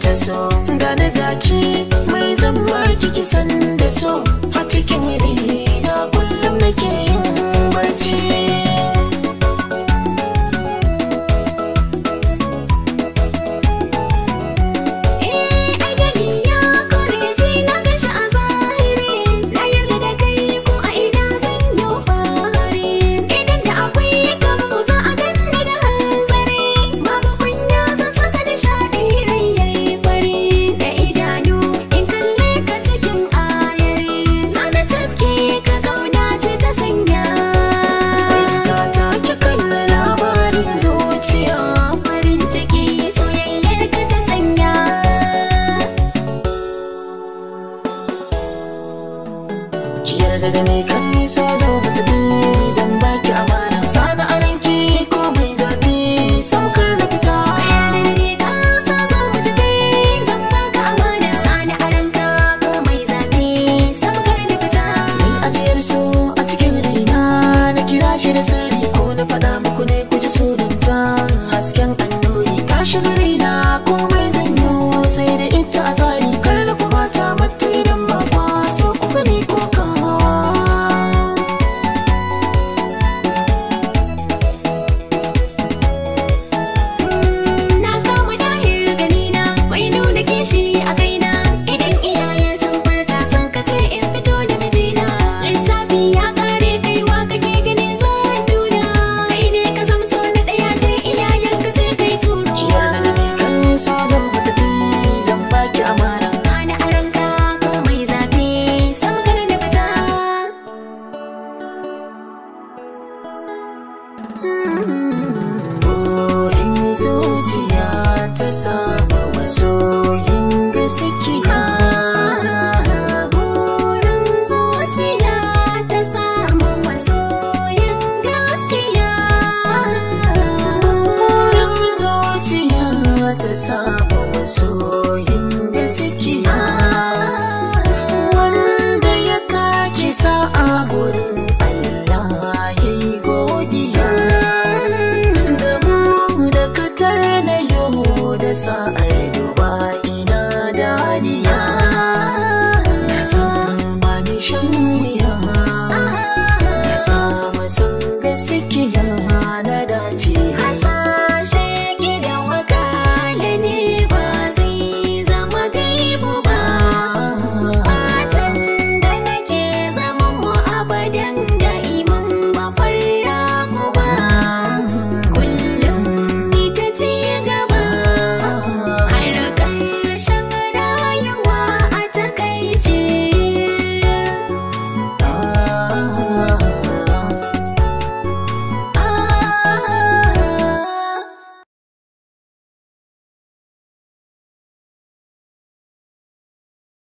ta so gane gaki mai zama kiki san da so a cikin rina kullum nake yin barci. Da ne kan so zo ka tafi zan baki amana sana a ranki ko mai zafi saukar da fita. Da ne ka so zo ka tafi zan baka amana sana a ranka ko mai zafi saukar da fita. Ni ajiyar so a cikin raina na kira shi da sirri ko na faɗa muku ne ku ji sunanta hasken annuri ta shiga raina ko mai zanyo sai da ita a tsari kar da kuma ta mata idan ba kwa so ku gani ko shi a kaina idan iyaye sun furta sun kace in fito da mijina lissafi ya kare kaiwa kake gani zan nuna kai ne ka zamto na daya ce iyayen ka sai kai turo. Ciyar da ni kan so zan tafi zan baki amana kana a ranka ko mai zafi sam kar da fita. Burin zuciya ta saba masoyin gaskiya. Burin zuciya ta samu masoyin gaskiya. Burin zuciya ta saba masoyin gaskiya. Wanda ya take sa'a gurin